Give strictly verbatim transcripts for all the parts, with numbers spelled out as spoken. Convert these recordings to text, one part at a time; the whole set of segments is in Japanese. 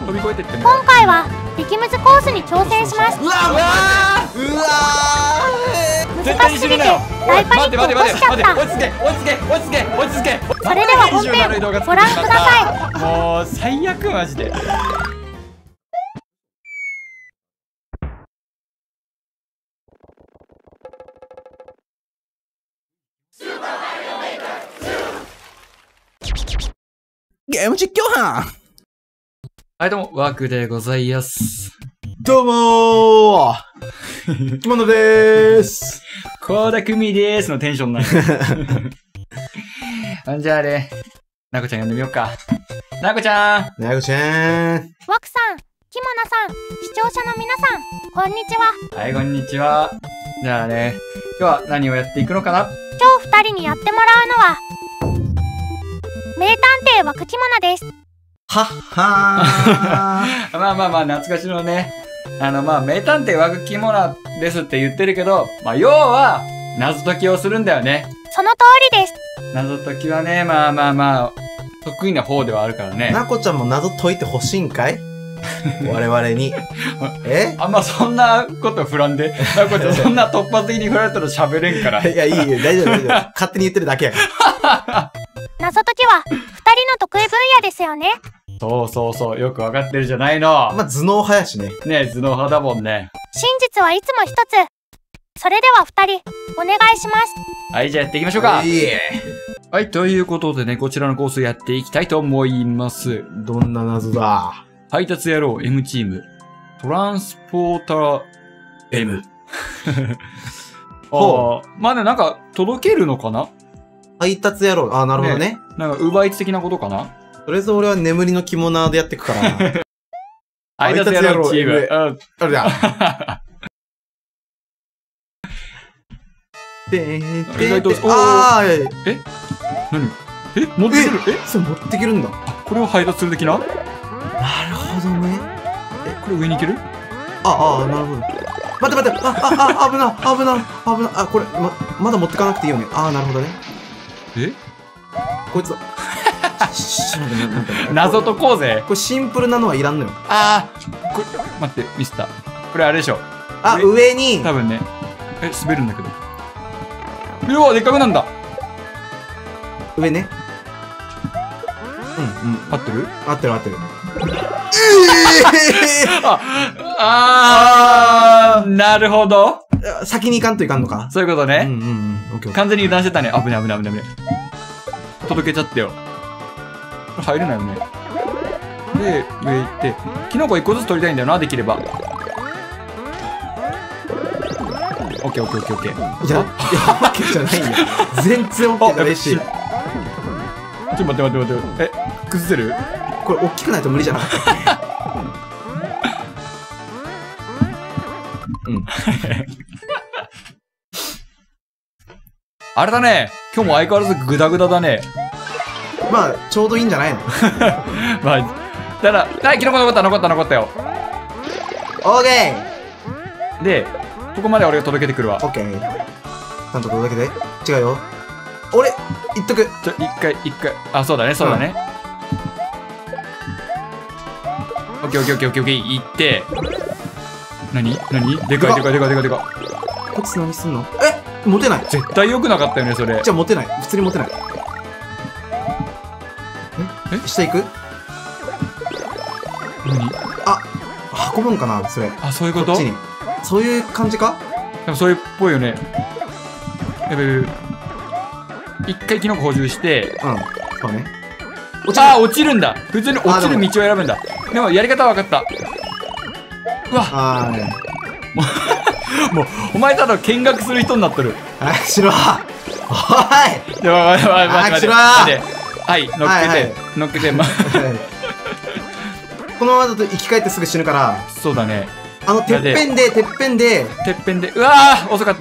飛び越えてっても今回は激ムズコースに挑戦します。 うわうわうわ絶対に死ぬなよ。 大パニックを起こしちゃった。 落ち着け落ち着け落ち着け落ち着け。 それでは本編ご覧ください。もう最悪マジで。 ゲーム実況班。 はいどうもワークでございます。 どうもー、着物でーす。 倖田來未でーすのテンションなんや。じゃああれ、なこちゃん呼んでみようか。なこちゃん。 なこちゃん。 ワクさん、きもなさん、視聴者の皆さん、こんにちは。 はい、こんにちは。じゃあね、今日は何をやっていくのかな。 今日二人にやってもらうのは、名探偵ワクきもなです。 はっはー。まあまあまあ、懐かしのね。あのまあ、名探偵ワクきもなですって言ってるけど、まあ要は、謎解きをするんだよね。 その通りです。 謎解きはね、まあまあまあ、得意な方ではあるからね。 なこちゃんも謎解いてほしいんかい我々に。えあんまそんなこと振らんで。なこちゃんそんな突発的に振られたら喋れんから。 いや、いいよ、大丈夫、大丈夫。勝手に言ってるだけやから。 謎解きは、二人の得意分野ですよね。 そうそうそう、よくわかってるじゃないの。 まあ、頭脳派やしね。 ねえ、頭脳派だもんね。 真実はいつも一つ。それでは二人、お願いします。 はい、じゃあやっていきましょうか。 いいえ。 はい、ということでね、こちらのコースやっていきたいと思います。 どんな謎だ。 配達野郎 M チーム。トランスポーター M。ああ、まあね、なんか、届けるのかな。 配達野郎。ああ、なるほどね。 ねなんか、ウーバーイーツ的なことかな。 とりあえず俺は眠りの着物でやっていくから。 配達野郎チーム。 あ、あれだ。でーで意外と、 ああ、ええ何え持ってくるえそれ持ってけるんだ。 あ、これを配達する的な。 なるほどね。 え、これ上に行ける。 ああ、なるほど。待って待って、あ、あ、あ、危な、危な、危な、あ、これ、ま、まだ持ってかなくていいよね。ああ、なるほどね。 えこいつ、 謎解こうぜ。 これシンプルなのはいらんのよ。 ああ、これ、待って、ミスった。これあれでしょ。 あ、上に。 多分ね。え、滑るんだけど。うわ、でっかくなんだ。 上ね。うんうん。 合ってる？ 合ってる合ってる。 あ、あー、なるほど。 先に行かんといかんのか。 そういうことね。 うんうんうん。オッケー。 完全に油断してたね。危ない危ない危ない危ない。届けちゃってよ。これ入れないよね。で、上行って、キノコ一個ずつ取りたいんだよな、できれば。オッケーオッケーオッケーオッケー。 いや、いや、オッケーじゃないんだよ。全然オッケーじゃないし。 ちょっと待って待って待って。え、崩せる？ これ、大きくないと無理じゃなかったっけ？うん。 あれだね。今日も相変わらずグダグダだね。 まあ、ちょうどいいんじゃないの？ まあ、だから、はい、キノコ残った残った残ったよ。 オーケーで、ここまで俺が届けてくるわ。 ーオッケー。ちゃんと届けて。違うよ。俺、言っとく。 ちょ、一回、一回。あ、そうだね、そうだね。オッケーオッケーオッケーオッケーオッケー。行って。なになにでかいでかいでかいでかいでかい。 こいつ何すんの？え、持てない。 絶対良くなかったよね、それ。 じゃあ持てない。普通に持てない。ええ下行く？ 何？ あ、運ぶんかなそれ。 あ、そういうこと？ こっちに。そういう感じか？ でもそういうっぽいよね。やべやべ。一回キノコ補充して。 うん。そうね。 ああ、落ちるんだ。普通に落ちる道を選ぶんだ。でもやり方は分かった。うわ。 ああね。 もう、お前ただ見学する人になってる。 あ、しろ。おい。 いや、待って待って待って待って。待って。はい、乗っけて、 はいはい、 乗っけて、ま。 このままだと生き返ってすぐ死ぬから。 そうだね。 あの、てっぺんで、てっぺんで。 てっぺんで、うわー遅かった。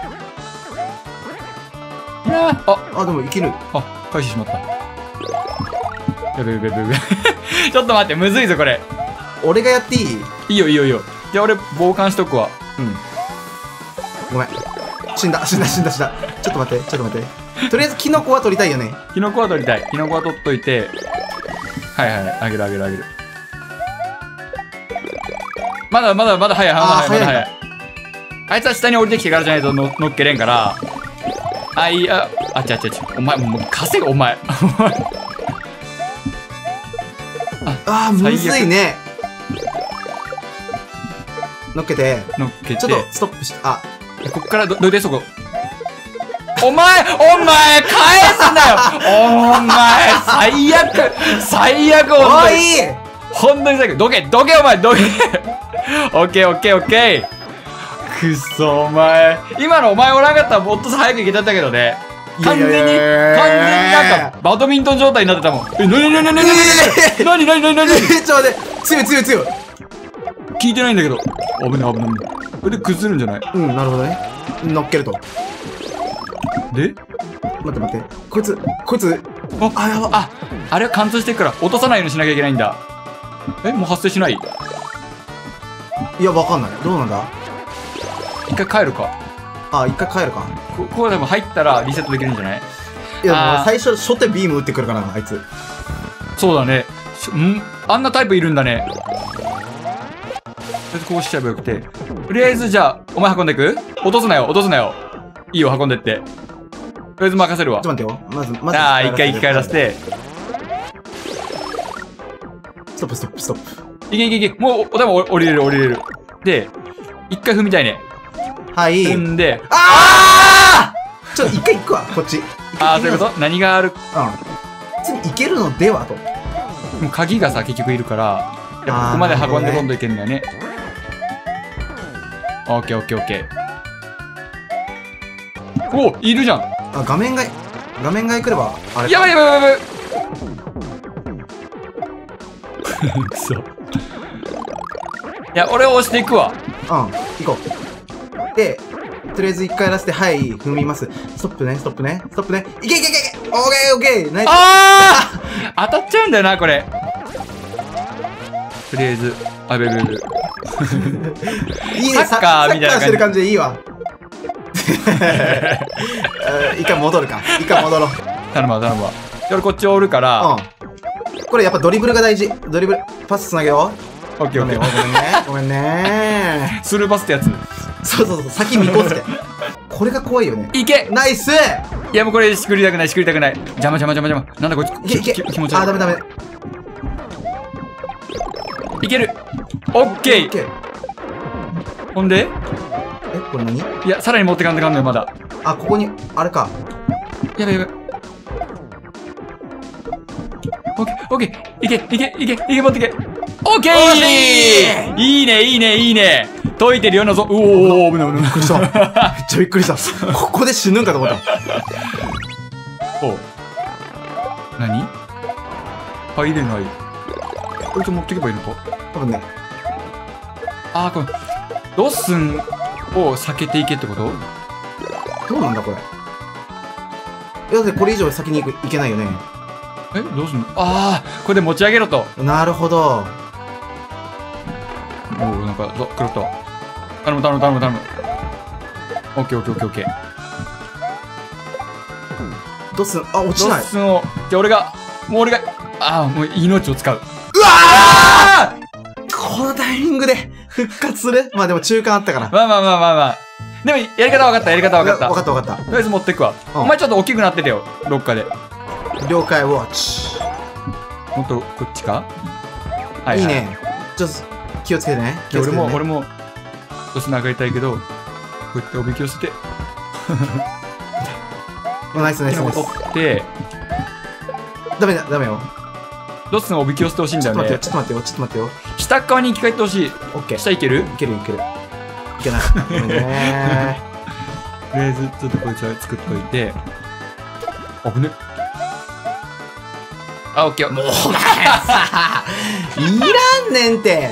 いやーあ、 あ、でもいける。 あ、返してしまった。やべやべやべやべ。ちょっと待って、むずいぞ、これ。 俺がやっていい？ いいよ、いいよ、いいよ。じゃあ俺、傍観しとくわ。 うん。ごめん。死んだ、死んだ、死んだ、死んだ。ちょっと待って、ちょっと待って。とりあえず、キノコは取りたいよね。 キノコは取りたい。キノコは取っといて。はいはい、あげるあげるあげる。 まだまだまだ早い、まだあー早い、まだ早い早い。あいつは下に降りてきてからじゃないとの乗っけれんから。あ、いや、あ、ちゃちゃちゃ。お前、もう稼ぐ、お前。 あー、むずいね。乗っけて。 乗っけて。 ちょっとストップして、あ、 こっからど、どいて、そこ。お前、お前、返すなよお前、最悪最悪、ほんおとに。 いほんとに最悪。どけ、どけ、お前、どけ。オッケー、オッケー、オッケー。くっそ、お前。今のお前おらんかったらもっと早く行けちゃったけどね。完全に、 いやいやいやいや完全になんか、バドミントン状態になってたもん。え、なになになになになになになになになにえー、ちょっと待って、強い強い強い。 聞いてないんだけど。危ない危ない危ない。これで崩るんじゃないうん、なるほどね。乗っけると。 で待って待って。こいつ、こいつ、 あ、 あ、やば。 あ、あれは貫通してるから落とさないようにしなきゃいけないんだ。え、もう発生しない？ いや、わかんない。どうなんだ。 一回帰るか。 あ、一回帰るか。 こここでも入ったらリセットできるんじゃない？ いや、もあーう最初、初手ビーム打ってくるからな、あいつ。 そうだね。しんあんなタイプいるんだね。とりあえずこうしちゃえばよくて。とりあえずじゃあ、お前運んでく？落とすなよ、落とすなよ。いいよ、運んでって。とりあえず任せるわ。 ちょっと待ってよ。まず、まず。 ああ、一回一回出し。て。 ストップ、ストップ、ストップ。 いけいけいけ。もう、おでも降りれる降りれる。で、一回踏みたいね。 はい。 踏んで、 ああちょっと一回行くわ、こっち。 ああ、そういうこと？何がある？ うん。次行けるのではと。 もう鍵がさ、結局いるから、やっぱここまで運んでこんといけんだよね。オッケーオッケーオッケー。お、いるじゃん。 あ、画面が、画面が来れば、あれ。 やばいやばいやばいやばい。くそ。いや、俺を押していくわ。 うん、行こう。で、とりあえず一回出して、はい、踏みます。ストップね、ストップね、ストップね。いけいけいけいけオーケーオーケーナイス。 ああ当たっちゃうんだよな、これ。とりあえず、あ、べべべ。 いいね、 サッカーみたいな感じサッカーしてる感じでいいわ。一回戻るか。一回戻ろう。 頼むわ、頼むわ。で俺こっちおるから、 うん。これやっぱドリブルが大事。ドリブル、パスつなげよう。 オッケーオッケごめんねー。。 ごめんね。 スルーパスってやつ。 そうそうそう、先見越して。これが怖いよね。 いけナイスいやもうこれしくりたくないしくりたくない。邪魔邪魔邪魔邪魔。なんだこいつ。 いけいけき気持ちあ、 悪い。 ダメダメ。 いける。オッケー。 オッケー。 ほんでえ、これ何？ いや、さらに持ってかんとかんのよ、まだ。 あ、ここに、あれか。 やばいやばい。オッケー、オッケー。いけ、いけ、いけ、いけ、持ってけ。オッケおーいいね、いいね、いいね。解いてるようなぞ。うおー、危ない危ない。 びっくりした。めっちゃびっくりした。ここで死ぬんかと思った。 おう。何入れない。こいつ持ってけばいいのか多分ね。 あー、これ、ロッスンを避けていけってことどうなんだこれ。いや、だってこれ以上先に行くいけないよね。 えどうすんのあー、これで持ち上げろと。 なるほど。 おう、なんか、ぞ、狂ったわ。頼む頼む頼む頼む。オッケーオッケーオッケーオッケー。 どうすんあ、落ちロない。 ッスンを、じゃあ俺が、もう俺が、ああ、もう命を使う。 うわーこのタイミングで復活するまあでも中間あったから。 まあまあまあまあまあ。でも、やり方分かった、やり方分かった。 わかったわかっとりあえず持ってくわ。 うんお前ちょっと大きくなっててよ、どっかで。 た。了解ウォッチ。 もっと、こっちかはい、はい。 いいね。ちょっと気をつけてね。気で俺も、 をつけてね。 俺も、ロス流れたいけど、こうやっておびき寄せて、 おナイスナイキノコスナイス。 取って、 ダメだ、ダメよ。 ロスのおびき寄せてほしいんだよねちょっと待ってよ、。ちょっと待ってよ、ちょっと待ってよ。 下側に生き返ってほしい。 オッケー。 下いけるいけるいける。いけなかった。ごめんねとりあえず、ちょっとこいつは作っといて。あぶね。あ、オッケー。もう、 いらんねんて。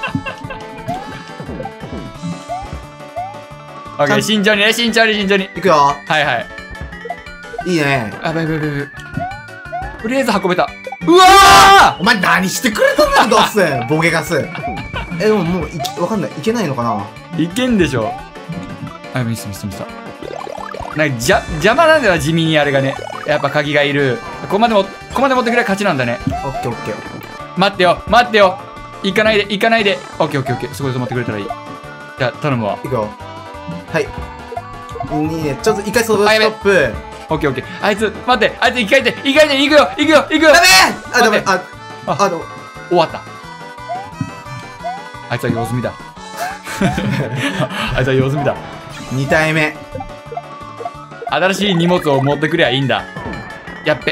オッケー、慎重にね、慎重に、慎重に。 いくよ。 はいはい。 いいね。 あ、ばいばいばいばい。とりあえず運べた。うわお前何してくれたんだよ、どうせ。ボケガス。え、でももういき、わかんない。いけないのかなーいけんでしょ。あ、ミスミスミスた。なんか、じゃ、邪魔なんだよ、地味にあれがね。やっぱ鍵がいる。ここまでも、ここまで持ってくれば勝ちなんだね。 オッケーオッケー。 待ってよ、待ってよ。 行かないで、行かないで。オッケーオッケーオッケー。そこで止まってくれたらいい。じゃあ、頼むわ。 行くよ。はい。いいね。ちょっと一回ストップ。 あやべストップ。 オッケーオッケー。あいつ、待って、あいつ生き返って、生き返って、行くよ、行くよ、行くよ。 ダメあ、ダメ。あ、 ああの、 終わった。あいつは用済みだ。あいつは用済みだ。 に体目。 新しい荷物を持ってくりゃいいんだ。やっべ。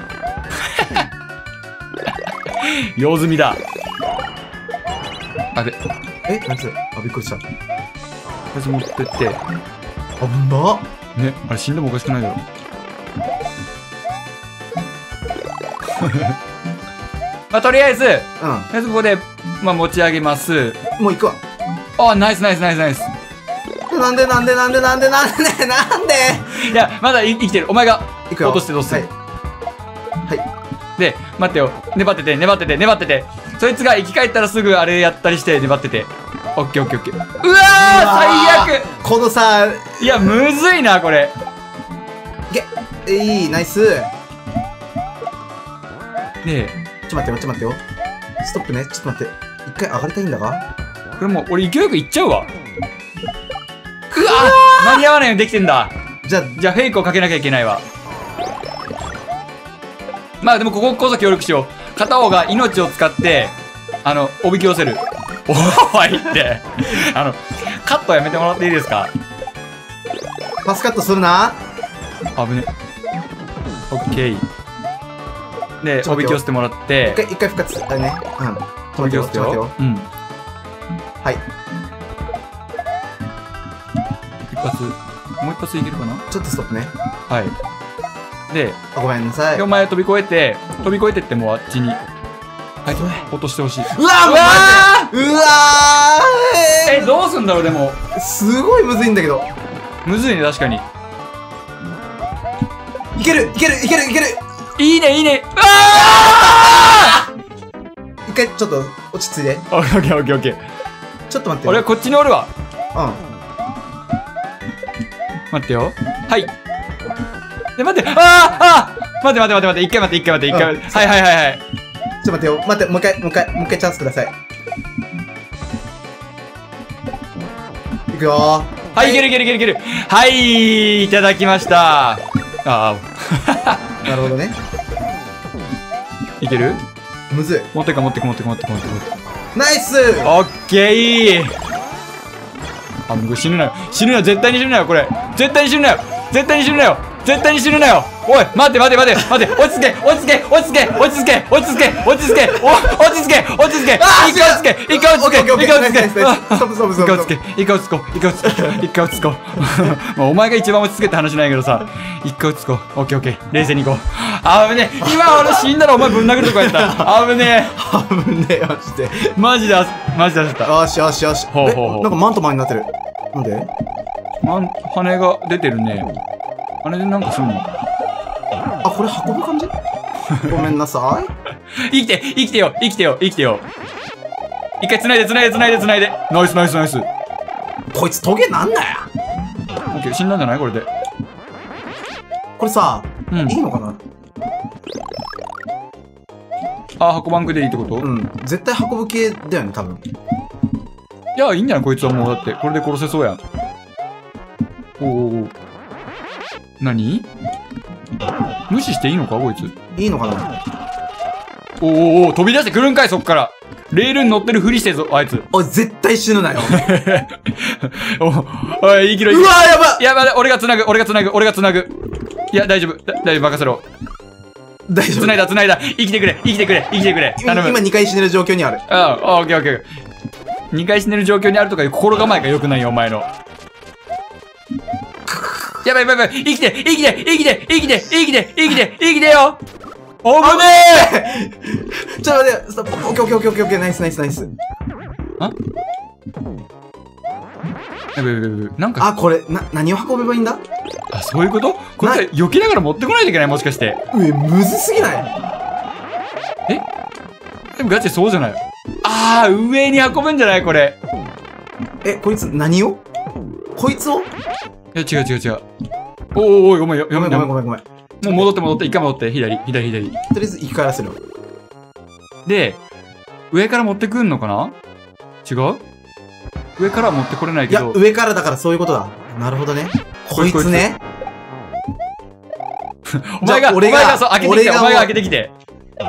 用済みだ。あれ、こえ、何それあ、びっくりした。 いつ持ってって。 危なっ。 ね、あれ死んでもおかしくないだろ。まあ、とりあえず、とりあえずここで、まあ、持ち上げます。 うん。もう行くわ。 あ、ナイスナイスナイスナイス。 なんでなんでなんでなんでなんでなんでいや、まだ生きてる。お前が行くよ。 落としてどうする？ はい。はで、待ってよ。粘ってて、粘ってて、粘ってて。そいつが生き返ったらすぐあれやったりして粘ってて。オッケーオッケーオッケー。うわー、 うわー最悪。 このさ、 いや、むずいな、これ。 いけ、いい、ナイス。 で、 ちょっと待ってよ、ちょっと待ってよ。ストップね、ちょっと待って。一回上がりたいんだが。 これもう、俺勢いよくいっちゃうわ。うわー、間に合わないようにできてんだ。 じゃあ、 じゃあ、フェイクをかけなきゃいけないわ。まあ、でもこここそ協力しよう。片方が命を使って、あの、おびき寄せる。おいって。あの、カットやめてもらっていいですか？ パスカットするな。 危ね。オッケー。で、 ちょっと待ってよおびき寄せてもらって一、回、一回復活。あれね。うん。 おびき寄せてちょっと待よ。うん。 はい。 一発、もう一発いけるかな？ ちょっとストップね。 はい。で、 あ、ごめんなさい。 でお前飛び越えて、飛び越えてってもうあっちに、はい、落としてほしい。 うわーうわうわーえ、どうすんだろう、でも。 ーすごいむずいんだけど。 むずいね、確かに。 いけるいけるいけるいけるいいね、いいね。あ一回ちょっと落ち着いて。 あオッケーオッケーオッケー。 ちょっと待ってよ。 俺はこっちにおるわ。 うん。 待ってよ。はい。で、待って、あーあー待って待って待って待って、一回待って、一回待って、一回待って。はいはいはいはい。 ちょっと待ってよ。待って、もう一回、もう一回、もう一回チャンスください。いくよー。 はい、いけるいけるいけるいける。はい、いただきました。ああ。 なるほどね。 いける？ むずい。 持ってく持ってく持ってく持ってく持ってく持ってく。 ナイスオッケーいい。あ、もう死ぬなよ。死ぬなよ。絶対に死ぬなよ、これ。絶対に死ぬなよ。絶対に死ぬなよ。絶対に死ぬなよ。おい、待って待って待って待って。落ち着け落ち着け落ち着け落ち着け落ち着け落ち着けお落ち着け落ち着け一回落ち着け一回落ち着け一回落ち着けストップストップストップ一回落ち着け一回落ち着こう一回落ち着こう一回落ち着こう。まあお前が一番落ち着けって話ないけどさ、一回落ち着こう。オッケーオッケー。冷静にいこう。あぶねえ。今俺死んだらお前ぶん殴るとこやった。あぶね危ねえ、マジで。 え。マジでマジで焦った。 よしよしよし。 ほうほうほうえなんかマントマンになってる。なんでまん羽が出てるね。羽でなんかすんの？ あ、これ運ぶ感じごめんなさい。 生きて生きてよ生きてよ生きてよ。一回繋いで繋いで繋いで繋いで。ナイスナイスナイス。オこいつトゲなんだよ。 ッケー、死んだんじゃないこれで。 これさ、 うんいいのかなあ、箱バンクでいいってこと？いうん。絶対運ぶ系だよね、多分。 や、いいんじゃないこいつはもう。だって、これで殺せそうやん。おおおお。何？無視していいのかこいつ。 いいのかなおおおお、飛び出してくるんかいそっから。レールに乗ってるふりしてぞ、あいつ。 おい、絶対死ぬなよ。 おおい、生きろ生きろ。 うわーやばいや、待って、俺が繋ぐ、俺が繋ぐ、俺が繋ぐ。いや、大丈夫。だ大丈夫、任せろ。 大丈夫。 繋いだ、繋いだ。生きてくれ、生きてくれ、生きてくれ。頼む。 今にかい死ねる状況にある。 ああ、オッケーオッケー。にかい死ねる状況にあるとかいう心構えが良くないよ、お前の。やばいやばいやばい。生きて、生きて、生きて、生きて、生きて、生きて、生きてよ。おぶねえちょっと待って、ストップ。オッケーオッケーオッケーオッケーオッケー、ナイスナイスナイス。 あやばいやばいやばい。なんか、 あ、これ、な、何を運べばいいんだあ、そういうことこれさ、避けながら持ってこないといけないもしかして。 うえ、むずすぎないえでもガチでそうじゃない。ああ、上に運ぶんじゃないこれ。 え、こいつ何をこいつをいや、違う違う違う。おおおい、ごめんよ。 ごめんごめんごめんごめん。 もう戻って戻って、一回戻って、左、左、左。 とりあえず生き返らせる。 で、 上から持ってくんのかな？違う？上からは持ってこれないいや、 けど。 上からだからそういうことだ。なるほどね。こいつね。 お前が、お前がそう、開けてきて、お前が開けてきて。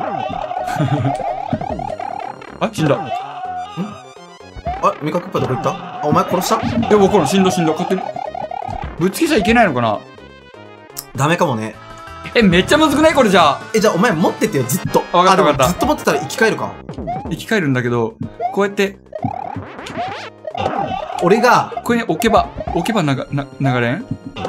あ、死んだ。ん？ あ、味覚パどこ行った？あ、お前殺した？ いや、わからん。死んだ死んだ。勝手に。ぶつけちゃいけないのかな？ ダメかもね。 え、めっちゃむずくないこれじゃあ。 え、じゃあお前持っててよ、ずっと。 わかったわかったあ、でもずっと持ってたら生き返るか。 生き返るんだけど、こうやって、 俺が、 これに置けば、置けばなが、な、流れん？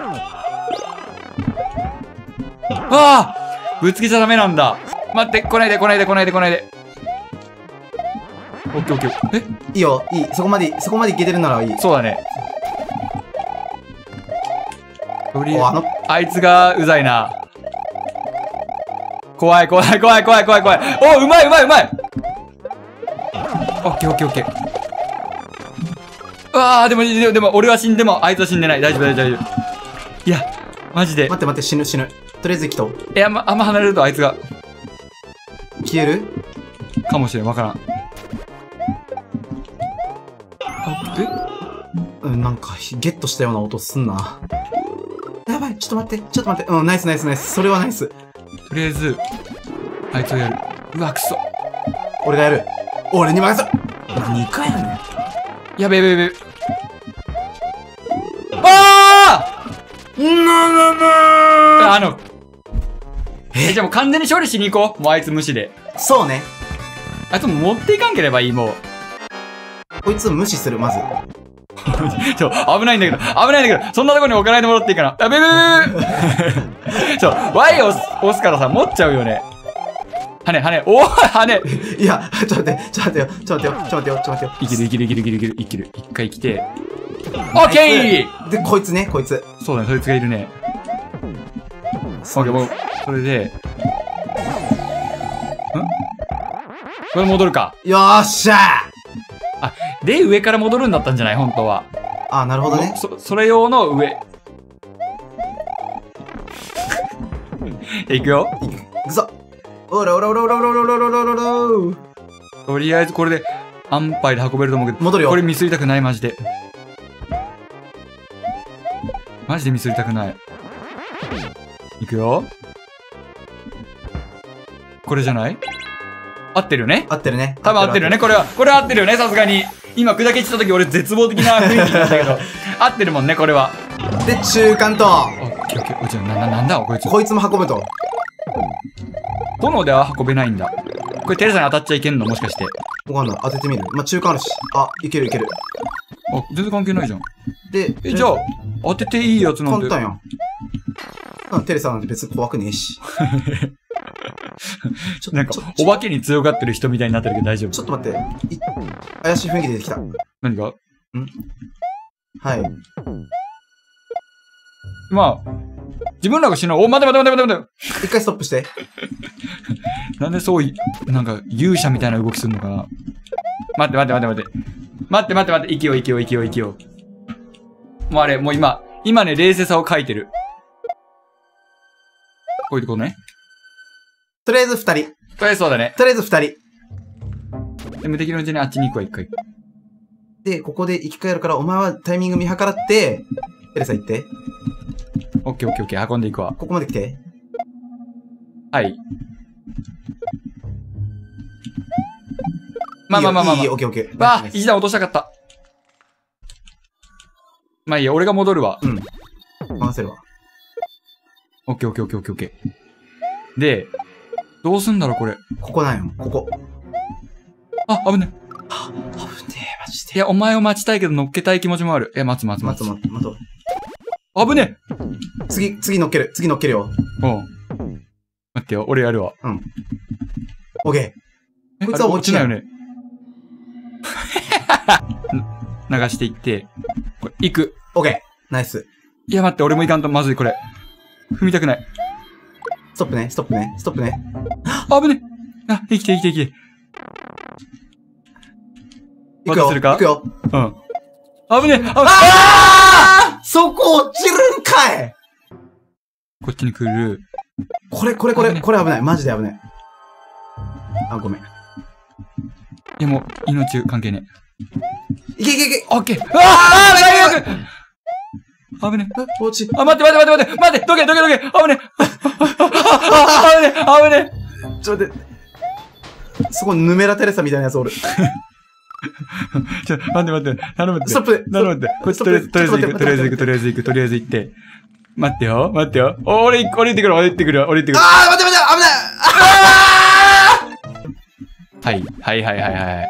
ああ！ぶつけちゃダメなんだ。待って、来ないで来ないで来ないで来ないで。オッケーオッケー。え？ いいよ、いい。そこまで、そこまでいけてるならいい。 そうだね。とりお、 あえずあの、 あいつがうざいな。怖い怖い怖い怖い怖い怖い。お、うまいうまいうまい。オッケーオッケーオッケー。うわあ、でも、でも、でも、俺は死んでも、あいつは死んでない。大丈夫大丈夫大丈夫。いや、マジで。 待って待って、死ぬ死ぬ。とりあえず生きと。 え、あんま、あんま離れるとあいつが、 消える？ かもしれん。わからん。あ、え？ うん、なんか、ゲットしたような音すんな。やばい、ちょっと待って、ちょっと待って。うん、ナイスナイスナイス。それはナイス。 とりあえず、あいつをやる。うわ、くそ。 俺がやる。俺に任せろ。にかいだね。 やべやべやべ。あなななああの、え、じゃあもう完全に処理しに行こう。もうあいつ無視で。 そうね。 あいつも持っていかんければいい、もう。 こいつ無視する、まず。 ちょ、危ないんだけど、危ないんだけど、そんなとこに置かないでもらっていいかな。あ、べべべべちょ、ワイ 押す、押すからさ、持っちゃうよね。跳ね、跳ね、おー跳ね。 いや、ちょっと待って、ちょっと待ってよ、ちょっと待ってよ、ちょっと待ってよ、ちょっと待ってよ。 いけるいけるいけるいけるいけるいける。一回来て。オッケー。 で、こいつね、こいつ。 そうだね、そいつがいるね。オッケー、もう、それで。ん？これ戻るか。 よーっしゃー。 で、上から戻るんだったんじゃない本当は。 あ、なるほどね。 そ、それ用の上。いくよ。 いくぞ。おらおらおらおらおらおらおらおらおらおら。 とりあえずこれで安牌で運べると思うけど。 戻るよ。 これミスりたくない、マジで。マジでミスりたくない。いくよ。これじゃない？合ってるよね？ 合ってるね。 多分合ってるよね。これは、これは合ってるよね、さすがに。今、砕け散った時俺絶望的な雰囲気になったけど。合ってるもんね、これは。 で、中間と。 オッケーオッケー。おじゃあ、な、な、なんだこいつ。 こいつも運ぶと。 炎では運べないんだ。これテレサに当たっちゃいけんのもしかして。 わかんない。当ててみる。まあ、中間あるし。あ、いけるいける。 あ、全然関係ないじゃん。 で、 え、じゃあ、当てていいやつなんて。 簡単やん。うん、テレサなんて別に怖くねえし。ちょなんか、お化けに強がってる人みたいになってるけど大丈夫。 ちょっと待って。い怪しい雰囲気出てきた。 何が？ はい。 まあ、自分らが死ぬ。お、待て待て待て待て待て。 一回ストップして。 なんでそうい、なんか、勇者みたいな動きするのかな。待って待って待って待って。待って待って待って。生きよう生きよう生きよう生きよう。もうあれ、もう今、今ね、冷静さを書いてる。こういうとこね。 とりあえず二人。 とりあえずそうだね。 とりあえず二人。 で無敵のうちにあっちに行くわ、一回。 で、ここで生き返るから、お前はタイミング見計らって、テレサ行って。 オッケーオッケーオッケー、運んでいくわ。 ここまで来て。 はい。まあまあまあまあ、まあ。 いいよ、いいよオッケーオッケー。 わあ、 ナイス一段落としたかった。まあいいや、俺が戻るわ。 うん。任せるわ。 オッケーオッケーオッケーオッケーオッケー。で、どうすんだろう、これ。 ここなんよ、ここ。 あ、危ね。 危ねえ、マジで。 いや、お前を待ちたいけど乗っけたい気持ちもある。いや、待つ待つ待つ。 待つ待つ待と危ねう。次、次乗っける。次乗っけるよ。 うん。待ってよ、俺やるわ。 オッケえこいつはあれ落ちないよね。流していって、これ、行く。 ー。オッケー。ナイス。 いや、待って、俺も行かんとまずい、これ。踏みたくない。 ストップね、ストップね、ストップね。 あ、危ね。あ、生きて生きて生きて。 行くよ。 渡せるか行くよ。 うん。危ね。あああそこ落ちるんかいこっちに来る。 これ、これ、これ、 危ねこれ危ない。マジで危ない。あ、ごめん。 いやもう、命関係ねいけいけいけ。 え。オッケー。うわあー、最悪。危ねえ。 あ、落ち。 あ、待って待って待って待って待って、どけどけどけ、危ねえ。あ、危ねえ、危ねえ。 ちょっと待って。そこ、ヌメラテレサみたいなやつおる。 ちょ、待って待って、頼むって。 ストップ頼むって。こっちとりあえず、とりあえず行く、とりあえず行く、とりあえず行く、とりあえず行って。待ってよ、待ってよ。お、俺行く、俺行ってくる、俺行ってくる、俺行ってくる。 あー、待って待って、危ない。 はい、はいはいはいはい。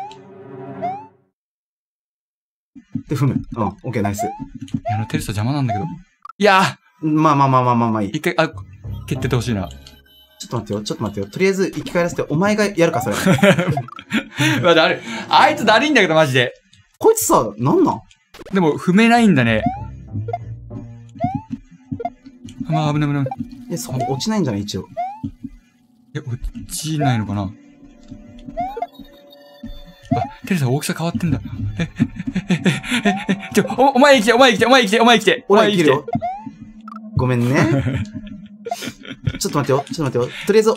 で、踏む。うん、オッケー、ナイス。 いや、あの、テレサ邪魔なんだけど。いやまあまあまあまあまあまあいい。 ー一回、あ、蹴っててほしいな。 ちょっと待ってよ、ちょっと待ってよ。とりあえず生き返らせて、お前がやるか、それ。 まあ、だる。あいつだるいんだけど、マジで。 こいつさ、なんなんでも、踏めないんだね。まあ、危ない危ない。 え、そこ落ちないんじゃない一応。 え、落ちないのかなあ、テレサ大きさ変わってんだ。え、え、え、え、え、え、ちょ、お、お前生きて、お前生きて、お前生きて、お前生きて。 俺は生きるよ。ごめんね。ちょっと待ってよ、ちょっと待ってよ。とりあえず、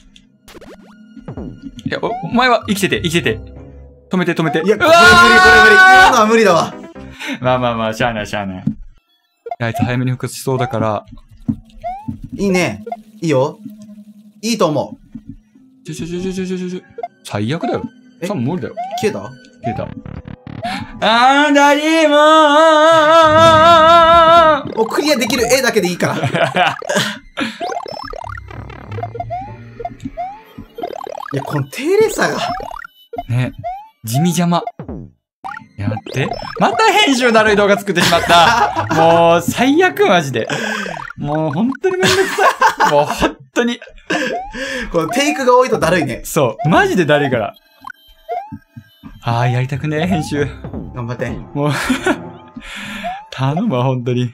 いや、お、お前は生きてて、生きてて。止めて、止めて。 いや、これ無理、これ無理。 うわー今のは無理だわ。 まあまあまあ、しゃあない、しゃあない。あいつ早めに復活しそうだから。 いいね。いいよ。いいと思う。 ちょちょちょちょちょちょちょ。最悪だよ。 え多分無理だよ。 消えた消えた。あー、だりーもーもうクリアできる絵だけでいいから。いや、このテレサが。 ね、地味邪魔。いや、待って。また編集だるい動画作ってしまった。もう、最悪、マジで。もう、本当にめんどくさい。もう、本当に。 このテイクが多いとだるいね。 そう。マジでだるいから。あー、やりたくねえ、編集。 頑張って。 もう、頼むわ、本当に。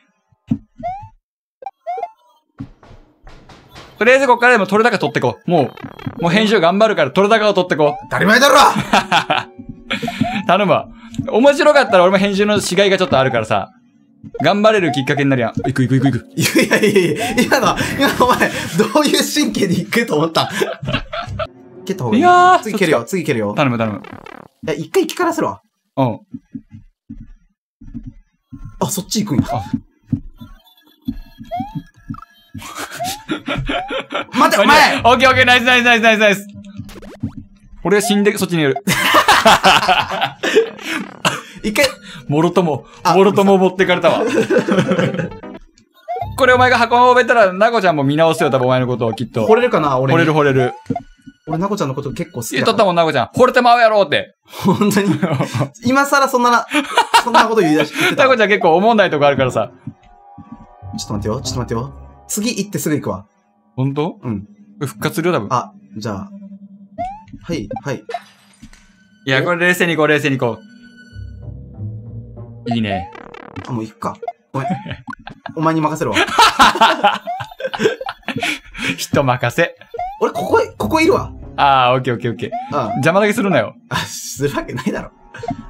とりあえずこっからでも取れ高取ってこう。もう、もう編集頑張るから取れ高を取ってこう。 当たり前だろ頼むわ。面白かったら俺も編集のしがいがちょっとあるからさ。頑張れるきっかけになるやん。行く行く行く行く。 いやいやいやいや、今の、今のお前、どういう神経で行くと思った蹴った方がいい。 いやー次蹴るよ、次蹴るよ。 頼む頼む。 いや、一回生き返らせるわ。 うん。 あ、そっち行くんや。 あ待て、お前オッケーオッケー、ナイスナイスナイスナイスナイス。俺が死んで、そっちにいる。 一回、 もろとも、 あもろとも持ってかれたわ。これお前が運べたら、なこちゃんも見直すよ、多分お前のことをきっと。 惚れるかな俺惚に。 れる惚れる。 俺、なこちゃんのこと結構好き言っとだから。 ったもん、なこちゃん。惚れてまうやろって。 本当に。今更そんなな、そんなこと言い出し、言ってた。 なこちゃん結構思んないとこあるからさ。 ちょっと待ってよ、ちょっと待ってよ。次行ってすぐ行くわ。 ほんとうん。 復活するよ、多分。 あ、じゃあ。はい、はい。 いや、これ冷静に行こう、冷静に行こう。いいね。 あ、もう行くか。ごめん。お前に任せるわ。 人任せ。 俺、ここ、ここいるわ。 あー、オッケーオッケーオッケー。 うん。 邪魔だけするなよ。 あ、するわけないだろ。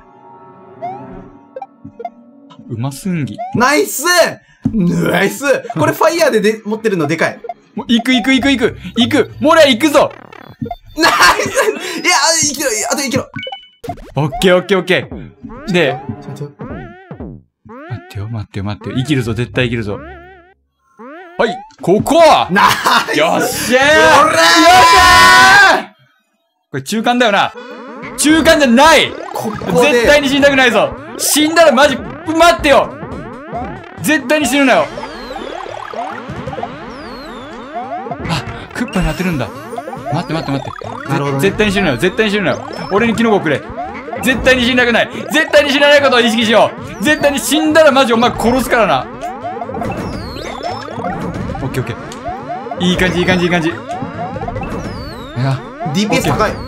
うますんぎ。 ナイスナイスこれファイヤーでで持ってるのでかい。 もう行く行く行く行く行くモレ行くぞナイスいや、生きろ、あと生きろ。 オッケーオッケーオッケー。で、 ちょっと待ってよ。 待ってよ待ってよ待ってよ。生きるぞ、絶対生きるぞ。はい、ここはナイスよっしゃーおらーよっしゃーこれ中間だよな。中間じゃないここで絶対に死にたくないぞ。死んだらマジ、待ってよ絶対に死ぬなよ。あ、クッパになってるんだ。待って待って待って。 なるほどね絶対に死ぬなよ。絶対に死ぬなよ。俺にキノコくれ。絶対に死にたくない。絶対に死なないことを意識しよう。絶対に死んだらマジお前殺すからな。オッケーオッケー。いい感じいい感じいい感じ。いや、 ディーピーエス 高い。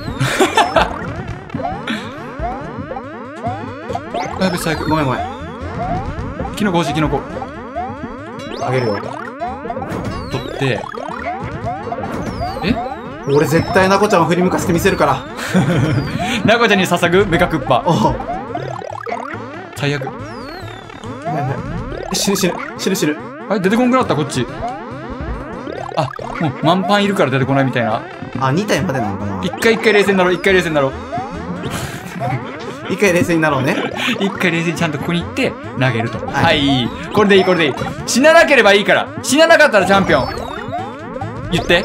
やべ、最悪。 ごめんごめん。 キノコ欲しいキノコ。 あげるよ。 取って。え俺絶対なこちゃんを振り向かせてみせるから。 なこちゃんに捧ぐメカクッパ。 おう。 最悪。 死ぬ死ぬ。死ぬ死ぬ。 あれ出てこんくなったこっち。あ、もう満帆いるから出てこないみたいな。 あ、に体までなのかな。 一回一回冷静になろう、一回冷静になろう。 一回冷静になろうね。 一回冷静にちゃんとここに行って投げると。 ははいい、これでいい、これでいい。死ななければいいから。死ななかったらチャンピオン。言って。 よ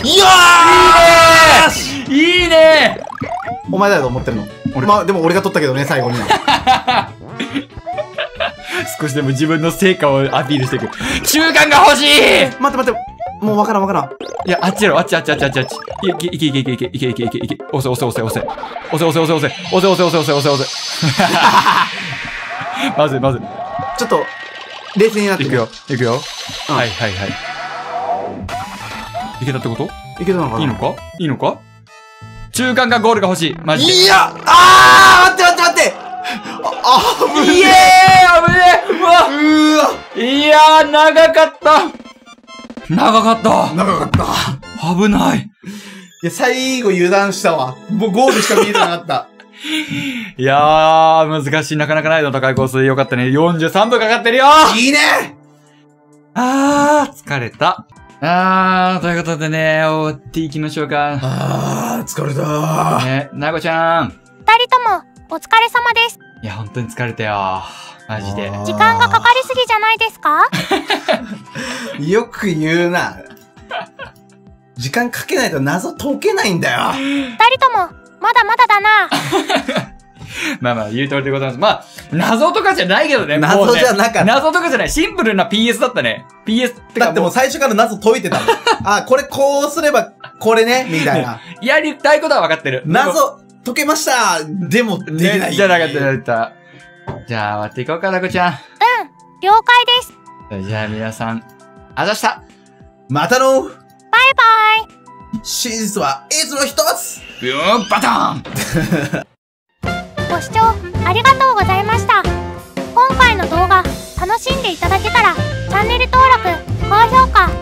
ーしいいねお前だと思ってるの。 俺まあ、でも俺が取ったけどね、最後には。 少しでも自分の成果をアピールしていく。中間が欲しい。 待って待って、もうわからんわからん。 いや、あっちやろ、あっちあっちあっちあっちあっち。いけいけいけいけいけいけいけいけいけいけ。押せ押せ押せ押せ。押せ押せ押せ押せ。押せ押せ押せ押せ押せ押せ。まずいまずい。 ちょっと、冷静になっていくよ、いくよ。 うんはいはいはい。いけたってこと？ いけたのかないいのかいいのか中間がゴールが欲しい。マジで。 いやあー待って待って待ってあ、あ、 いえー危ねえうわうーわいやー、長かった長かった長かった危ない。 いや、最後油断したわ。もうゴールしか見えてなかった。 いやー、難しい。なかなか難易度の高いコースでよかったね。よんじゅうさんぷんかかってるよいいねあー、疲れた。あー、ということでね、終わっていきましょうか。 あー、疲れたー。 ね、なごちゃん。 二人ともお疲れ様です。 いや、本当に疲れたよ。マジで。 時間がかかりすぎじゃないですか？ よく言うな。時間かけないと謎解けないんだよ。 二人ともまだまだだな。 まあまあ、言う通りでございます。まあ、謎とかじゃないけどね。もうね謎じゃなかった。 謎とかじゃない。シンプルな ピーエス だったね。ピーエス ってかだってもう最初から謎解いてたもん。あ、これこうすればこれね、みたいな。 やりたいことは分かってる。 謎解けましたでもできない。 ね、じゃなかった、じゃなかった。じゃあ、終わっていこうか、なこちゃん。 うん、了解です。 じゃあ、皆さん、あざした。 またのバイバイ。 真実はいつも一つブーンバターンご視聴ありがとうございました。今回の動画楽しんでいただけたらチャンネル登録、高評価